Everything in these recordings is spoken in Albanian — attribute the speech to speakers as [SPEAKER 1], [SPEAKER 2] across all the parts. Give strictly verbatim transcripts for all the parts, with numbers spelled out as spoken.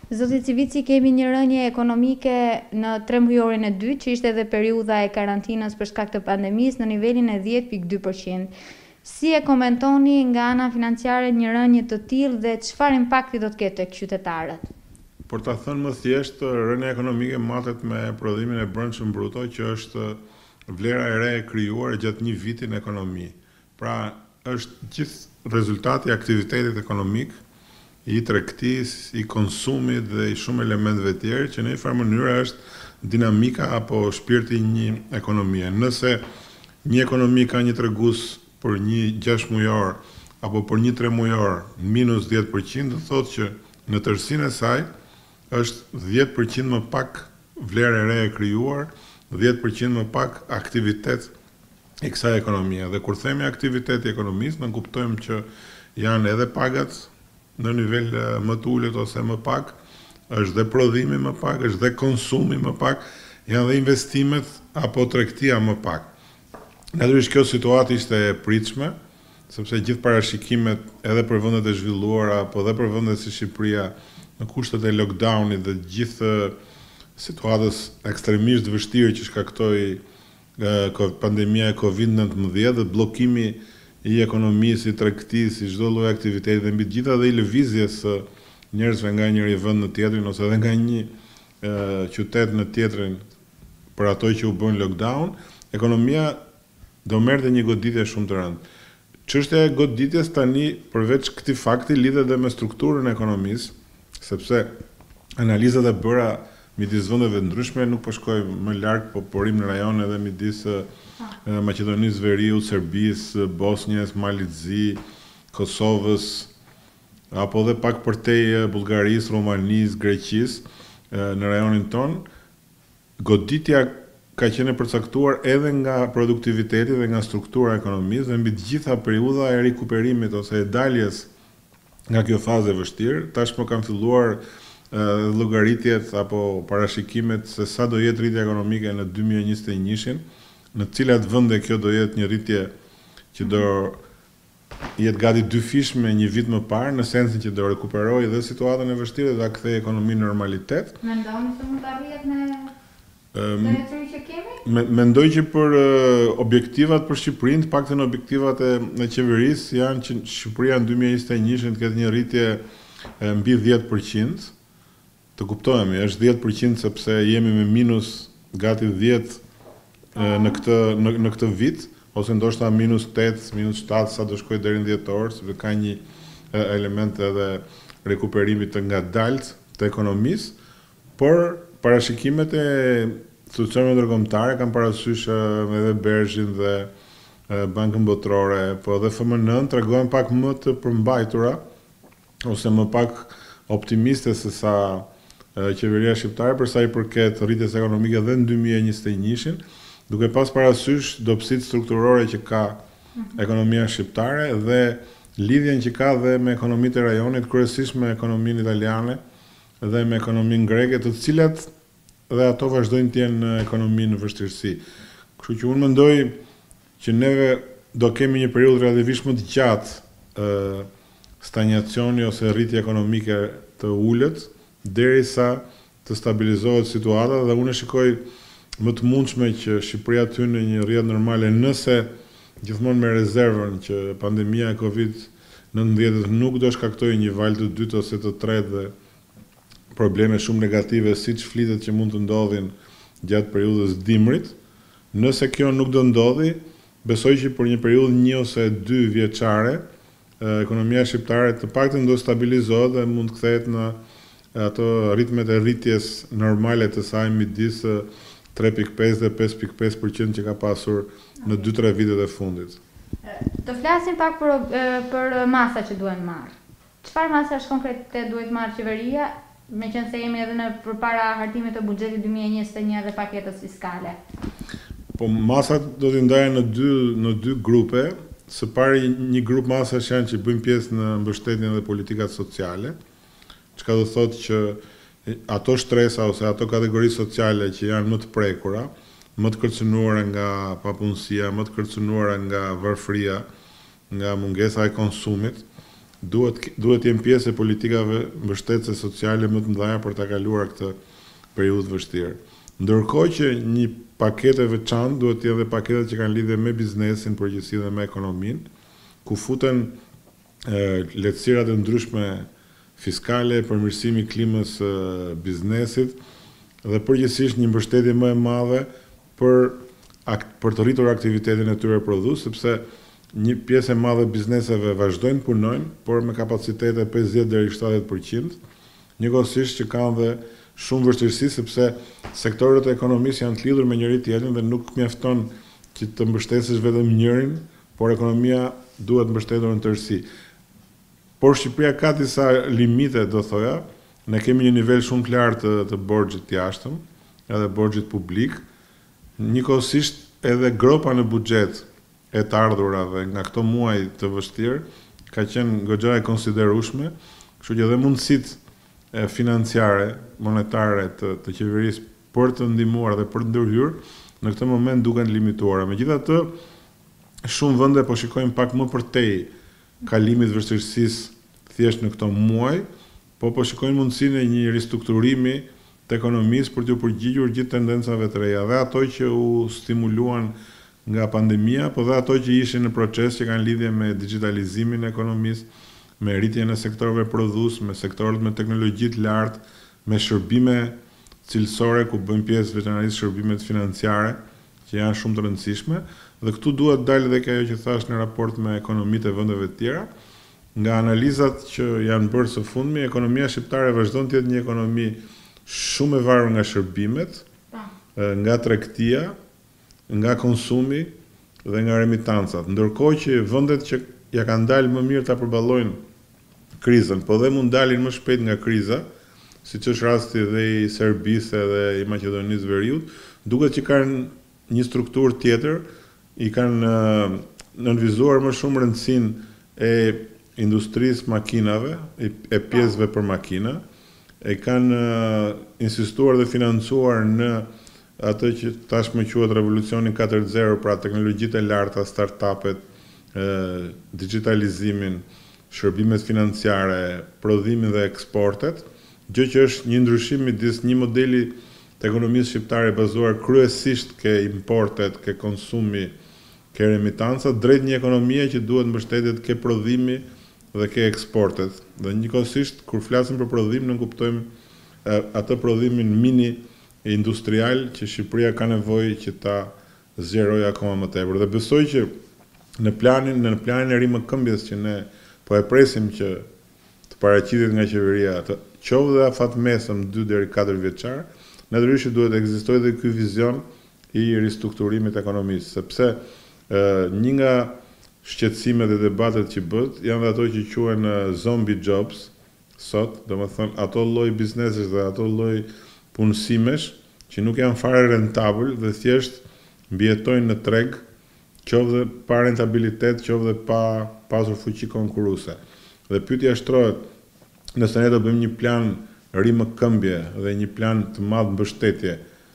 [SPEAKER 1] Zoti Civici, kemi një rënje ekonomike në trembëjorin e dytë, që ishte edhe periudha e karantinës për shkak të pandemisë në nivelin e dhjetë pikë dy përqind. Si e komentoni nga ana financiare një rënje të tillë dhe çfarë impakti do të ketë tek qytetarët?
[SPEAKER 2] Por ta thënë më thjesht, rënja ekonomike matet me prodhimin e brendshëm bruto, që është vlera e re e krijuar gjatë një viti në ekonomi. Pra, është gjithë rezultati i aktivitetit ekonomik, i tregtisë, i konsumit dhe i shumë elementeve tjerë, që në një farë mënyrë është dinamika apo shpirti i një ekonomie. Nëse një ekonomi ka një tregues për një gjashtë mujor apo për një tre mujor minus dhjetë përqind, do thotë që në tërësinë e saj është dhjetë përqind më pak vlerë e re e krijuar, dhjetë përqind më pak aktivitet i kësaj ekonomie. Dhe kur themi aktivitet i ekonomisë, ne kuptojmë që janë edhe pagat në nivel më të ulët ose më pak, është dhe prodhimi më pak, është dhe konsumi më pak, janë dhe investimet apo tregtia më pak. Natyrisht kjo situatë ishte e pritshme, sepse gjithë parashikimet edhe për vendet e zhvilluara apo edhe për vende si Shqipëria në kushtet e lockdownit dhe gjithë situatës ekstremisht vështirë që shkaktoi pandemia e kovid nëntëmbëdhjetë dhe bllokimi i ekonomisë, i tregtisë, i çdo lloji aktiviteti dhe mbi të gjitha dhe i lëvizjes së njerëzve nga njëri vend në tjetrin ose edhe nga një e, qytet në tjetrin për ato që u bën lockdown, ekonomia do merrte një goditje shumë të rëndë. Çështja e goditjes tani përveç këtij fakti lidhet edhe me strukturën e ekonomisë, sepse analizat e bëra midis vendeve ndryshme nuk po shkoj më larg, po porim në rajone edhe midis Maqedonisë Veriut, Serbisë, Bosnjës, Malizzi, Kosovës, apo dhe pak përtej Bullgarisë, Rumanisë, Greqisë në rajonin ton, goditja ka qenë e përcaktuar edhe nga produktiviteti dhe nga struktura e ekonomisë dhe mbi të gjitha periudha e rikuperimit ose e daljes nga kjo fazë e vështirë. Tashmë kanë filluar llogaritjet apo parashikimet se sa do jetë rritja ekonomike në dy mijë e njëzet e një-shin, në cilat vende kjo do jetë një rritje që do jetë gati dyfishme një vit më parë, në sensin që do rekuperojë dhe situatën e vështirë dhe ta kthejë ekonominë në normalitet.
[SPEAKER 1] Mendoni se mund të arrihet në drejtëri që kemi?
[SPEAKER 2] Mendoj që për objektivat për Shqipërinë, të paktën objektivat e, e qeverisë janë që Shqipëria në dy mijë e njëzet e një-shin të ketë një rritje mbi dhjetë përqind. Të kuptohemi, është dhjetë përqind sepse jemi me minus gati dhjetë në këtë në, në këtë vit, ose ndoshta minus tetë, minus shtatë sa do shkojë deri në dhjetor, sepse ka një element edhe rekuperimit të ngadalt të ekonomisë, por parashikimet e institucioneve ndërkombëtare kanë parasysh edhe Berghin dhe Bankën Botërore, po edhe F M N tregojnë pak më të përmbajtura ose më pak optimiste se sa qeveria shqiptare për sa i përket rritjes ekonomike dhe në dy mijë e njëzet e një-shin, duke pas parasysh dobësitë strukturore që ka ekonomia shqiptare dhe lidhjen që ka dhe me ekonomitë e rajonit, kryesisht me ekonominë italiane dhe me ekonominë greke, të cilat dhe ato vazhdojnë të jenë në ekonominë në vështirësi. Kështu që unë mendoj që neve do kemi një periudhë relativisht më të gjatë stagnacioni ose rritje ekonomike të ulët, derisa të stabilizohet situata dhe unë shikoj më të mundshme që Shqipëria të hyjë në një rrjet normale nëse gjithmonë me rezervën që pandemia e kovid nëntëmbëdhjetë nuk do shkaktojë një valë të dytë ose të tretë dhe probleme shumë negative siç flitet që mund të ndodhin gjatë periudhës dimrit. Nëse kjo nuk do ndodhi, besoj që për një periudhë një ose dy vjeçare ekonomia shqiptare të paktën do stabilizohet dhe mund të kthehet në ato ritmet e rritjes normale të saj midis tre pikë pesë dhe pesë pikë pesë përqind që ka pasur në dy tre vitet e fundit.
[SPEAKER 1] Të flasim pak për, për masa që duhen marrë. Çfarë masash konkrete duhet marrë qeveria, meqense se jemi edhe në përpara hartimit të buxhetit dy mijë e njëzet e një dhe paketës fiskale?
[SPEAKER 2] Po masat do t'i ndahen në dy në dy grupe. Së pari një grup masash janë që bëjnë pjesë në mbështetjen dhe politikat sociale, çka do thotë që ato shtresa ose ato kategori sociale që janë më të prekura, më të kërcënuara nga papunësia, më të kërcënuara nga varfëria, nga mungesa e konsumit, duhet duhet të jenë pjesë e politikave mbështetëse sociale më të mëdha për ta kaluar këtë periudhë vështirë. Ndërkohë që një paketë e veçantë duhet të jetë edhe paketet që kanë lidhje me biznesin, përgjithësi dhe me ekonominë, ku futen lehtësirat e ndryshme fiskale, përmirësimi i klimës së biznesit dhe përgjithsisht një mbështetje më e madhe për për të rritur aktivitetin e tyre prodhues, sepse një pjesë e madhe e bizneseve vazhdojnë punojnë, por me kapacitete pesëdhjetë deri në shtatëdhjetë përqind, njëkohësisht që kanë dhe shumë vështirësi sepse sektorët e ekonomisë janë të lidhur me njëri tjetrin dhe nuk mjafton që të mbështesësh vetëm njërin, por ekonomia duhet mbështetur në tërësi. Por Shqipëria ka disa limite, do thoja, ne kemi një nivel shumë të lartë të, të borxhit të jashtëm, edhe borxhit publik, njëkohësisht edhe gropa në buxhet e të ardhurave nga këto muaj të vështirë ka qenë goxha e konsiderueshme, kështu që edhe mundësitë financiare, monetare të, të qeverisë për të ndihmuar dhe për të ndërhyrë në këtë moment duken limituara. Megjithatë, shumë vende po shikojnë pak më përtej kalimit vështirësisë thjesht në këto muaj, po po shikojnë mundësinë e një ristrukturimi të ekonomisë për të përgjigjur gjithë tendencave të reja, dhe ato që u stimuluan nga pandemia, po dhe ato që ishin në proces që kanë lidhje me digitalizimin e ekonomisë, me rritjen e sektorëve prodhues, me sektorët me teknologji të lartë, me shërbime cilësore ku bëjnë pjesë veçanërisht shërbimet financiare, që janë shumë të rëndësishme, dhe këtu duhet dalë edhe kjo që thash në raport me ekonomitë e vendeve të tjera. Nga analizat që janë bërë së fundmi, ekonomia shqiptare vazhdon të jetë një ekonomi shumë e varur nga shërbimet, nga tregtia, nga konsumi dhe nga remitancat. Ndërkohë që vendet që ja kanë dalë më mirë ta përballojnë krizën, po dhe mund dalin më shpejt nga kriza, siç është rasti dhe i Serbisë dhe i Maqedonisë Veriut, duket që kanë një strukturë tjetër, i kanë nënvizuar më shumë rëndësinë e industrisë makinave, e pjesëve për makina, e kanë insistuar dhe financuar në atë që tashmë quhet revolucioni katër zero, pra teknologjitë e larta, startupet, digitalizimin, shërbimet financiare, prodhimin dhe eksportet, gjë që është një ndryshim midis një modeli të ekonomisë shqiptare bazuar kryesisht ke importet, ke konsumi, ke remitanca, drejt një ekonomie që duhet mbështetet ke prodhimi dhe ke eksportet. Dhe njëkohësisht, kur flasim për prodhim, ne kuptojmë atë prodhimin mini industrial që Shqipëria ka nevojë që ta zgjerojë akoma më tepër. Dhe besoj që në planin në planin e rimëkëmbjes që ne po e presim që të paraqitet nga qeveria, të qoftë dhe afatmesëm dy deri katër vjeçar, natyrisht duhet të ekzistojë dhe ky vizion i ristrukturimit të ekonomisë, sepse e, një nga shqetësimet dhe debatet që bëhet janë ato që quhen zombie jobs sot, domethënë ato lloj biznesesh dhe ato lloj punësimesh që nuk janë fare rentabël dhe thjesht mbijetojnë në treg, qoftë dhe pa rentabilitet, qoftë dhe pa pasur fuqi konkurruese. Dhe pyetja shtrohet, nëse ne do bëjmë një plan rimëkëmbje dhe një plan të madh mbështetje,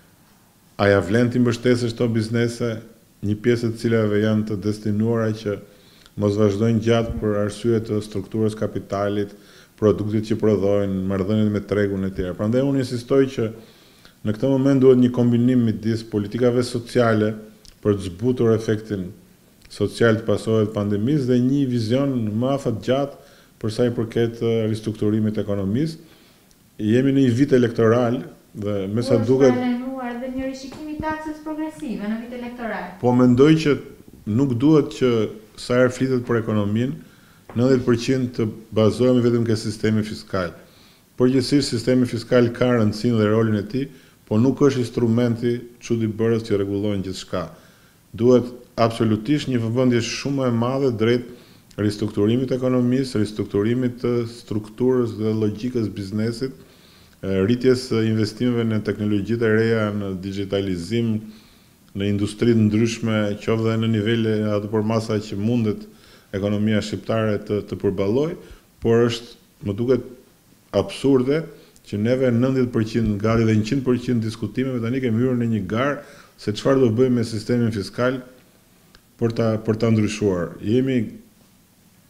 [SPEAKER 2] a ja vlen të mbështesësh këto biznese, një pjesë të cilave janë të destinuara që mos vazhdojnë gjatë për arsye të strukturës kapitalit, produktit që prodhojnë, marrëdhëniet me tregun e tjerë. Prandaj unë insistoj që në këtë moment duhet një kombinim midis politikave sociale për të zbutur efektin social të pasojave të pandemisë dhe një vizion më afatgjatë për sa i përket ristrukturimit të ekonomisë. Jemi në një vit elektoral dhe me sa duket
[SPEAKER 1] dhe një rishikim i taksës progresive në vit elektoral.
[SPEAKER 2] Po mendoj që nuk duhet që sa herë flitet për ekonominë, nëntëdhjetë përqind të bazohemi vetëm ke sistemi fiskal. Përgjithsisht sistemi fiskal ka rëndësinë dhe rolin e tij, po nuk është instrumenti çuditbërës që rregullon gjithçka. Duhet absolutisht një vëmendje shumë e madhe drejt ristrukturimit të ekonomisë, ristrukturimit të strukturës dhe logjikës biznesit, rritjes së investimeve në teknologjitë e reja, në digitalizim, në industri të ndryshme, qoftë dhe në nivele ato përmasa që mundet ekonomia shqiptare të, të përballojë, por është, më duket absurde që neve nëntëdhjetë përqind gati dhe njëqind përqind diskutimeve tani kemi hyrë në një garë se çfarë do bëjmë me sistemin fiskal për ta për ta ndryshuar. Jemi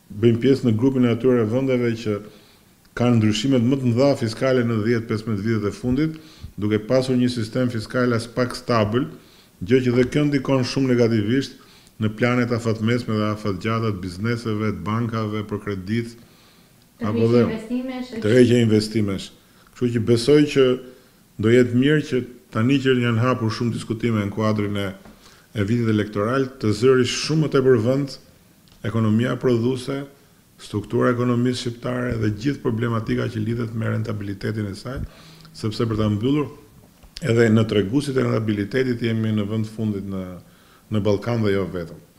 [SPEAKER 2] bëjmë pjesë në grupin e atyre vendeve që kanë ndryshimet më të mëdha fiskale në dhjetë pesëmbëdhjetë vitet e fundit, duke pasur një sistem fiskal as pak stabil, gjë që dhe kjo ndikon shumë negativisht në planet afatmesme dhe afatgjata të bizneseve, të bankave për kredit, apo dhe të rreqe investimesh. Kështu që besoj që do jetë mirë që tani që janë hapur shumë diskutime në kuadrin e, e vitit elektoral, të zëri shumë më tepër vend ekonomia prodhuese, struktura ekonomisë shqiptare dhe gjithë problematika që lidhet me rentabilitetin e saj, sepse për ta mbyllur edhe në treguesit e rentabilitetit jemi në vend fundit në, në Ballkan dhe jo vetëm.